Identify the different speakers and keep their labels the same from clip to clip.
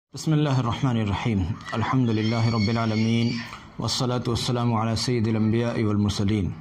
Speaker 1: بسم اللہ الرحمن الرحیم الحمد للہ رب العالمین والصلاة والسلام علی سید الانبیاء والمرسلین۔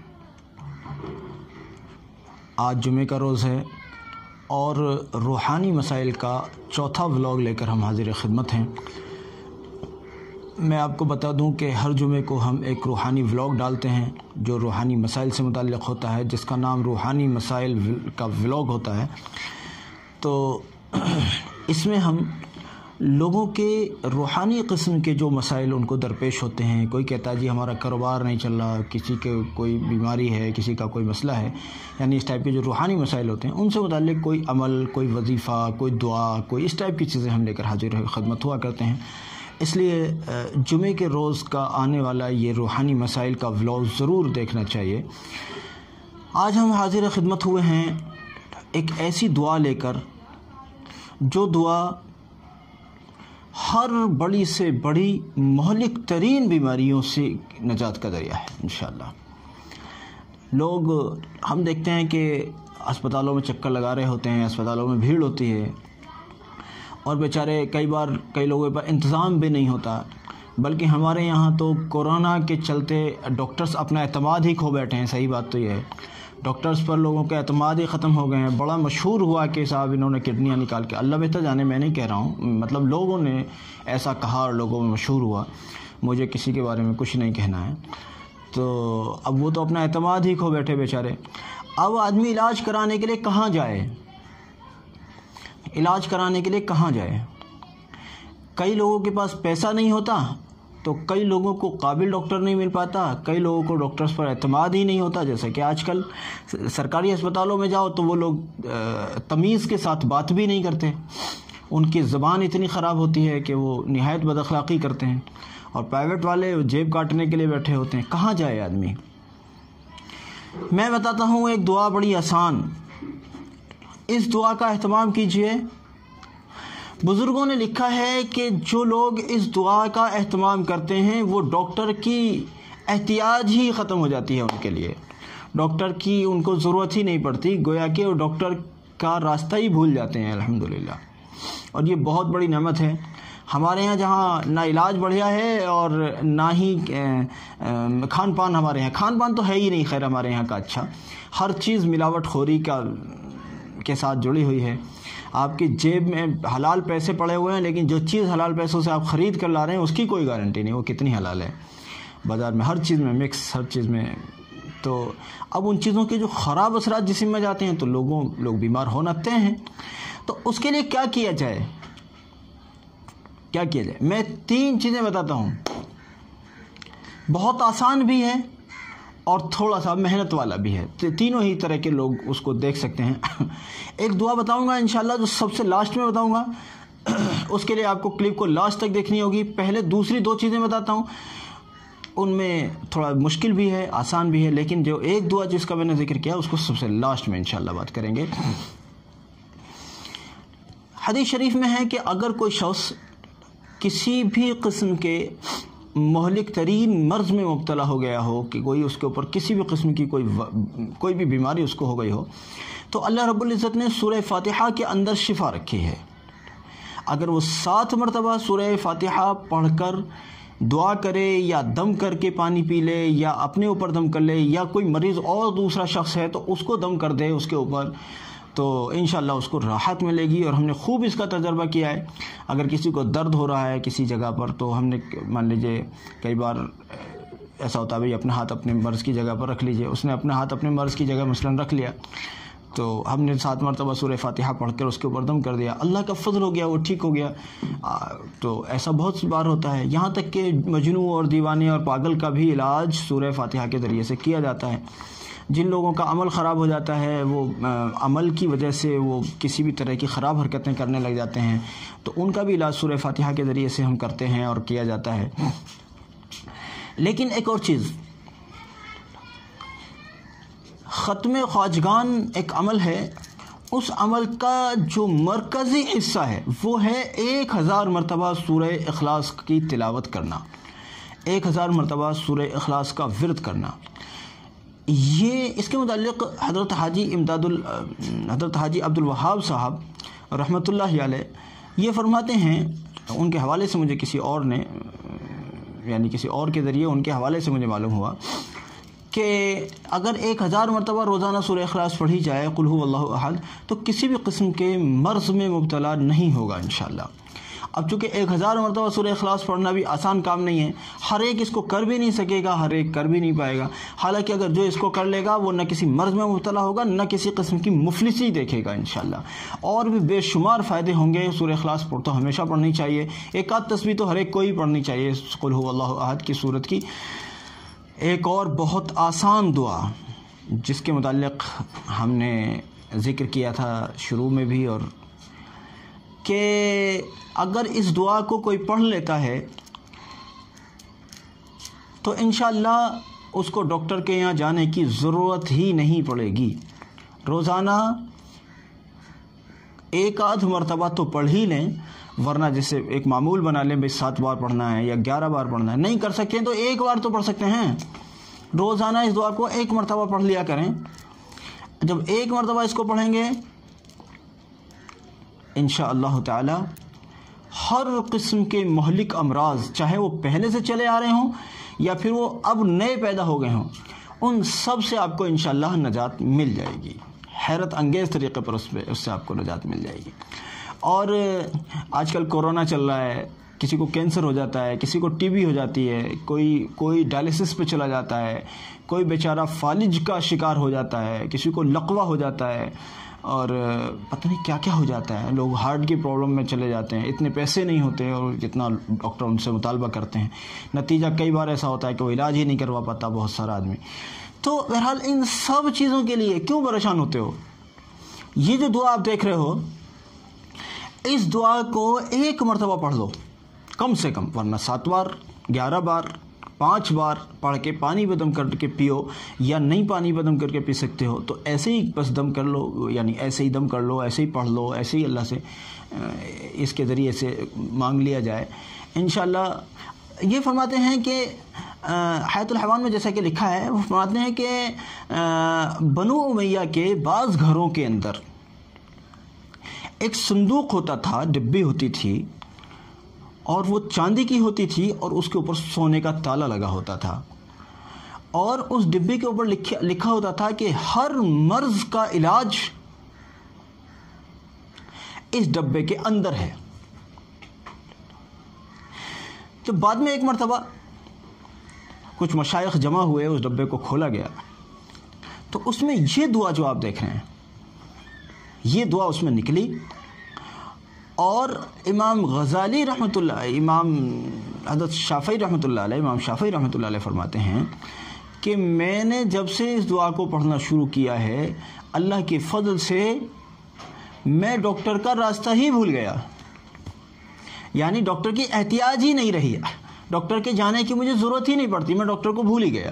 Speaker 1: آج جمعہ کا روز ہے اور روحانی مسائل کا چوتھا ولاگ لے کر ہم حاضر خدمت ہیں۔ میں آپ کو بتا دوں کہ ہر جمعے کو ہم ایک روحانی ولاگ ڈالتے ہیں جو روحانی مسائل سے متعلق ہوتا ہے، جس کا نام روحانی مسائل کا ولاگ ہوتا ہے۔ تو اس میں ہم لوگوں کے روحانی قسم کے جو مسائل ان کو درپیش ہوتے ہیں، کوئی کہتا ہے جی ہمارا کاروبار نہیں چل رہا، کسی کے کوئی بیماری ہے، کسی کا کوئی مسئلہ ہے، یعنی اس ٹائپ کے جو روحانی مسائل ہوتے ہیں ان سے متعلق کوئی عمل، کوئی وظیفہ، کوئی دعا، کوئی اس ٹائپ کی چیزیں ہم لے کر حاضر خدمت ہوا کرتے ہیں۔ اس لیے جمعے کے روز کا آنے والا یہ روحانی مسائل کا ولاگ ضرور دیکھنا چاہیے۔ آج ہم حاضر خدمت ہوئے ہیں ایک ایسی دعا لے کر جو دعا ہر بڑی سے بڑی مہلک ترین بیماریوں سے نجات کا ذریعہ ہے انشاءاللہ۔ لوگ ہم دیکھتے ہیں کہ اسپتالوں میں چکر لگا رہے ہوتے ہیں، اسپتالوں میں بھیڑ ہوتی ہے اور بیچارے کئی بار کئی لوگوں پر انتظام بھی نہیں ہوتا، بلکہ ہمارے یہاں تو کورونا کے چلتے ڈاکٹرز اپنا اعتماد ہی کھو بیٹھے ہیں۔ صحیح بات تو یہ ہے، ڈاکٹرز پر لوگوں کا اعتماد ہی ختم ہو گئے ہیں۔ بڑا مشہور ہوا کہ صاحب انہوں نے کڈنیاں نکال کے، اللہ بہتر جانے، میں نہیں کہہ رہا ہوں، مطلب لوگوں نے ایسا کہا اور لوگوں میں مشہور ہوا، مجھے کسی کے بارے میں کچھ نہیں کہنا ہے۔ تو اب وہ تو اپنا اعتماد ہی کھو بیٹھے بیچارے۔ اب آدمی علاج کرانے کے لیے کہاں جائے؟ علاج کرانے کے لیے کہاں جائے؟ کئی لوگوں کے پاس پیسہ نہیں ہوتا تو کئی لوگوں کو قابل ڈاکٹر نہیں مل پاتا، کئی لوگوں کو ڈاکٹرز پر اعتماد ہی نہیں ہوتا۔ جیسا کہ آج کل سرکاری اسپتالوں میں جاؤ تو وہ لوگ تمیز کے ساتھ بات بھی نہیں کرتے، ان کی زبان اتنی خراب ہوتی ہے کہ وہ نہایت بد اخلاقی کرتے ہیں، اور پرائیویٹ والے جیب کاٹنے کے لیے بیٹھے ہوتے ہیں۔ کہاں جائے آدمی؟ میں بتاتا ہوں ایک دعا بڑی آسان، اس دعا کا اہتمام کیجئے۔ بزرگوں نے لکھا ہے کہ جو لوگ اس دعا کا اہتمام کرتے ہیں وہ ڈاکٹر کی احتیاج ہی ختم ہو جاتی ہے، ان کے لیے ڈاکٹر کی ان کو ضرورت ہی نہیں پڑتی، گویا کہ وہ ڈاکٹر کا راستہ ہی بھول جاتے ہیں الحمدللہ۔ اور یہ بہت بڑی نعمت ہے ہمارے ہاں، جہاں نہ علاج بڑھیا ہے اور نہ ہی کھان پان، ہمارے ہاں کھان پان تو ہے ہی نہیں خیر ہمارے یہاں کا اچھا، ہر چیز ملاوٹ خوری کے ساتھ جڑی ہوئی ہے۔ آپ کی جیب میں حلال پیسے پڑے ہوئے ہیں، لیکن جو چیز حلال پیسوں سے آپ خرید کر لا رہے ہیں اس کی کوئی گارنٹی نہیں وہ کتنی حلال ہے۔ بازار میں ہر چیز میں مکس، ہر چیز میں، تو اب ان چیزوں کے جو خراب اثرات جسم میں جاتے ہیں تو لوگ بیمار ہونا طے ہیں۔ تو اس کے لیے کیا کیا جائے؟ کیا کیا جائے؟ میں 3 چیزیں بتاتا ہوں، بہت آسان بھی ہے اور تھوڑا سا محنت والا بھی ہے، تینوں ہی طرح کے لوگ اس کو دیکھ سکتے ہیں۔ ایک دعا بتاؤں گا انشاءاللہ جو سب سے لاسٹ میں بتاؤں گا، اس کے لیے آپ کو کلپ کو لاسٹ تک دیکھنی ہوگی۔ پہلے دوسری 2 چیزیں بتاتا ہوں، ان میں تھوڑا مشکل بھی ہے، آسان بھی ہے، لیکن جو ایک دعا جس کا میں نے ذکر کیا اس کو سب سے لاسٹ میں انشاءاللہ بات کریں گے۔ حدیث شریف میں ہے کہ اگر کوئی شخص کسی بھی قسم کے مہلک ترین مرض میں مبتلا ہو گیا ہو، کہ کوئی اس کے اوپر کسی بھی قسم کی کوئی بھی بیماری اس کو ہو گئی ہو، تو اللہ رب العزت نے سورہ فاتحہ کے اندر شفا رکھی ہے۔ اگر وہ 7 مرتبہ سورہ فاتحہ پڑھ کر دعا کرے، یا دم کر کے پانی پی لے، یا اپنے اوپر دم کر لے، یا کوئی مریض اور دوسرا شخص ہے تو اس کو دم کر دے اس کے اوپر، تو انشاءاللہ اس کو راحت ملے گی۔ اور ہم نے خوب اس کا تجربہ کیا ہے۔ اگر کسی کو درد ہو رہا ہے کسی جگہ پر تو ہم نے مان لیجئے کئی بار ایسا ہوتا ہے بھئی اپنا ہاتھ اپنے مرض کی جگہ پر رکھ لیجئے، اس نے اپنا ہاتھ اپنے مرض کی جگہ مثلا رکھ لیا، تو ہم نے 7 مرتبہ سورہ فاتحہ پڑھ کر اس کے اوپر دم کر دیا، اللہ کا فضل ہو گیا، وہ ٹھیک ہو گیا۔ تو ایسا بہت سی بار ہوتا ہے، یہاں تک کہ مجنون اور دیوانے اور پاگل کا بھی علاج سورہ فاتحہ کے ذریعے سے کیا جاتا ہے۔ جن لوگوں کا عمل خراب ہو جاتا ہے، وہ عمل کی وجہ سے وہ کسی بھی طرح کی خراب حرکتیں کرنے لگ جاتے ہیں، تو ان کا بھی علاج سورہ فاتحہ کے ذریعے سے ہم کرتے ہیں اور کیا جاتا ہے۔ لیکن ایک اور چیز، ختم خواجگان ایک عمل ہے، اس عمل کا جو مرکزی حصہ ہے وہ ہے 1000 مرتبہ سورہ اخلاص کی تلاوت کرنا، 1000 مرتبہ سورہ اخلاص کا ورد کرنا۔ یہ اس کے متعلق حضرت حاجی عبد الوہاب صاحب رحمۃ اللہ علیہ یہ فرماتے ہیں ان کے حوالے سے مجھے کسی اور نے یعنی کسی اور کے ذریعے ان کے حوالے سے مجھے معلوم ہوا کہ اگر 1000 مرتبہ روزانہ سورہ اخلاص پڑھی جائے قل هو اللہ احد تو کسی بھی قسم کے مرض میں مبتلا نہیں ہوگا انشاءاللہ۔ اب چونکہ 1000 مرتبہ سورہ اخلاص پڑھنا بھی آسان کام نہیں ہے، ہر ایک اس کو کر بھی نہیں سکے گا، ہر ایک کر بھی نہیں پائے گا، حالانکہ اگر جو اس کو کر لے گا وہ نہ کسی مرض میں مبتلا ہوگا نہ کسی قسم کی مفلسی دیکھے گا انشاءاللہ، اور بھی بے شمار فائدے ہوں گے۔ سورہ اخلاص تو ہمیشہ پڑھنی چاہیے، ایک آدھ تسبیح تو ہر ایک کو ہی پڑھنی چاہیے قل هو اللہ احد کی صورت کی۔ ایک اور بہت آسان دعا جس کے متعلق ہم نے ذکر کیا تھا شروع میں بھی، اور کہ اگر اس دعا کو کوئی پڑھ لیتا ہے تو انشاءاللہ اس کو ڈاکٹر کے یہاں جانے کی ضرورت ہی نہیں پڑے گی۔ روزانہ 1 آدھ مرتبہ تو پڑھ ہی لیں، ورنہ جیسے ایک معمول بنا لیں بھئی 7 بار پڑھنا ہے یا 11 بار پڑھنا ہے، نہیں کر سکتے تو 1 بار تو پڑھ سکتے ہیں۔ روزانہ اس دعا کو 1 مرتبہ پڑھ لیا کریں۔ جب 1 مرتبہ اس کو پڑھیں گے انشاءاللہ تعالی ہر قسم کے مہلک امراض، چاہے وہ پہلے سے چلے آ رہے ہوں یا پھر وہ اب نئے پیدا ہو گئے ہوں، ان سب سے آپ کو انشاءاللہ نجات مل جائے گی، حیرت انگیز طریقے پر اس سے آپ کو نجات مل جائے گی۔ اور آج کل کورونا چل رہا ہے، کسی کو کینسر ہو جاتا ہے، کسی کو ٹی بی ہو جاتی ہے، کوئی ڈائلسس پہ چلا جاتا ہے، کوئی بیچارہ فالج کا شکار ہو جاتا ہے، کسی کو لقوہ ہو جاتا ہے، اور پتہ نہیں کیا کیا ہو جاتا ہے، لوگ ہارٹ کی پرابلم میں چلے جاتے ہیں، اتنے پیسے نہیں ہوتے اور جتنا ڈاکٹر ان سے مطالبہ کرتے ہیں، نتیجہ کئی بار ایسا ہوتا ہے کہ وہ علاج ہی نہیں کروا پاتا بہت سارا آدمی۔ تو بہرحال ان سب چیزوں کے لیے کیوں پریشان ہوتے ہو؟ یہ جو دعا آپ دیکھ رہے ہو اس دعا کو 1 مرتبہ پڑھ لو کم سے کم، ورنہ 7 بار 11 بار 5 بار پڑھ کے پانی پہ دم کر کے پیو، یا نہیں پانی پہ دم کر کے پی سکتے ہو تو ایسے ہی بس دم کر لو، یعنی ایسے ہی دم کر لو، ایسے ہی پڑھ لو، ایسے ہی اللہ سے اس کے ذریعے سے مانگ لیا جائے انشاءاللہ۔ یہ فرماتے ہیں کہ حیات الحیوان میں جیسا کہ لکھا ہے، وہ فرماتے ہیں کہ بنو امیہ کے بعض گھروں کے اندر ایک صندوق ہوتا تھا، ڈبی ہوتی تھی، اور وہ چاندی کی ہوتی تھی اور اس کے اوپر سونے کا تالا لگا ہوتا تھا، اور اس ڈبی کے اوپر لکھا ہوتا تھا کہ ہر مرض کا علاج اس ڈبے کے اندر ہے۔ تو بعد میں ایک مرتبہ کچھ مشائخ جمع ہوئے، اس ڈبے کو کھولا گیا تو اس میں یہ دعا جو آپ دیکھ رہے ہیں یہ دعا اس میں نکلی، اور امام غزالی رحمۃ اللہ، امام حضرت شافعی رحمۃ اللہ علیہ، امام شافعی رحمۃ اللہ علیہ فرماتے ہیں کہ میں نے جب سے اس دعا کو پڑھنا شروع کیا ہے اللہ کے فضل سے میں ڈاکٹر کا راستہ ہی بھول گیا، یعنی ڈاکٹر کی احتیاج ہی نہیں رہی، ڈاکٹر کے جانے کی مجھے ضرورت ہی نہیں پڑتی، میں ڈاکٹر کو بھول ہی گیا۔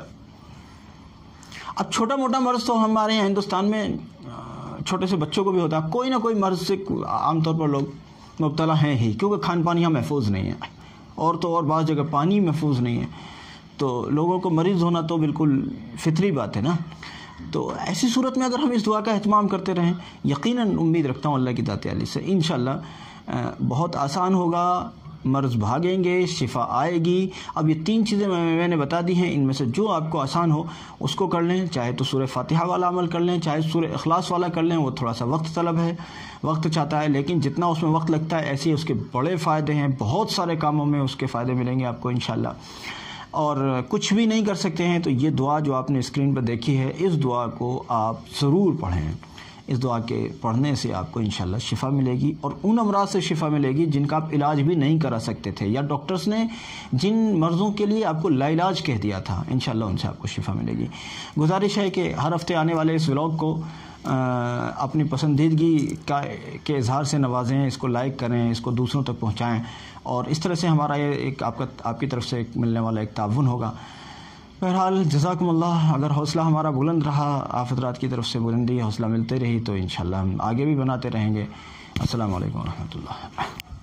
Speaker 1: اب چھوٹا موٹا مرض تو ہمارے یہاں ہندوستان میں چھوٹے سے بچوں کو بھی ہوتا ہے، کوئی نہ کوئی مرض سے عام طور پر لوگ مبتلا ہیں ہی، کیونکہ کھان پان یہاں محفوظ نہیں ہے، اور تو اور بعض جگہ پانی محفوظ نہیں ہے، تو لوگوں کو مریض ہونا تو بالکل فطری بات ہے نا۔ تو ایسی صورت میں اگر ہم اس دعا کا اہتمام کرتے رہیں، یقیناً امید رکھتا ہوں اللہ کی ذات عالی سے انشاءاللہ بہت آسان ہوگا، مرض بھاگیں گے، شفا آئے گی۔ اب یہ 3 چیزیں میں نے بتا دی ہیں، ان میں سے جو آپ کو آسان ہو اس کو کر لیں، چاہے تو سورہ فاتحہ والا عمل کر لیں، چاہے سورہ اخلاص والا کر لیں، وہ تھوڑا سا وقت طلب ہے، وقت چاہتا ہے، لیکن جتنا اس میں وقت لگتا ہے ایسے ہی اس کے بڑے فائدے ہیں، بہت سارے کاموں میں اس کے فائدے ملیں گے آپ کو انشاءاللہ۔ اور کچھ بھی نہیں کر سکتے ہیں تو یہ دعا جو آپ نے اسکرین پر دیکھی ہے، اس دعا کو آپ ضرور پڑھیں، اس دعا کے پڑھنے سے آپ کو انشاءاللہ شفا ملے گی، اور ان امراض سے شفا ملے گی جن کا آپ علاج بھی نہیں کرا سکتے تھے، یا ڈاکٹرز نے جن مرضوں کے لیے آپ کو لا علاج کہہ دیا تھا، انشاءاللہ ان سے آپ کو شفا ملے گی۔ گزارش ہے کہ ہر ہفتے آنے والے اس ولاگ کو اپنی پسندیدگی کے اظہار سے نوازیں، اس کو لائک کریں، اس کو دوسروں تک پہنچائیں، اور اس طرح سے ہمارا یہ ایک آپ کی طرف سے ملنے والا ایک تعاون ہوگا۔ بہرحال جزاکم اللہ، اگر حوصلہ ہمارا بلند رہا، آپ حضرات کی طرف سے بلندی حوصلہ ملتے رہی تو انشاءاللہ ہم آگے بھی بناتے رہیں گے۔ السلام علیکم ورحمۃ اللہ۔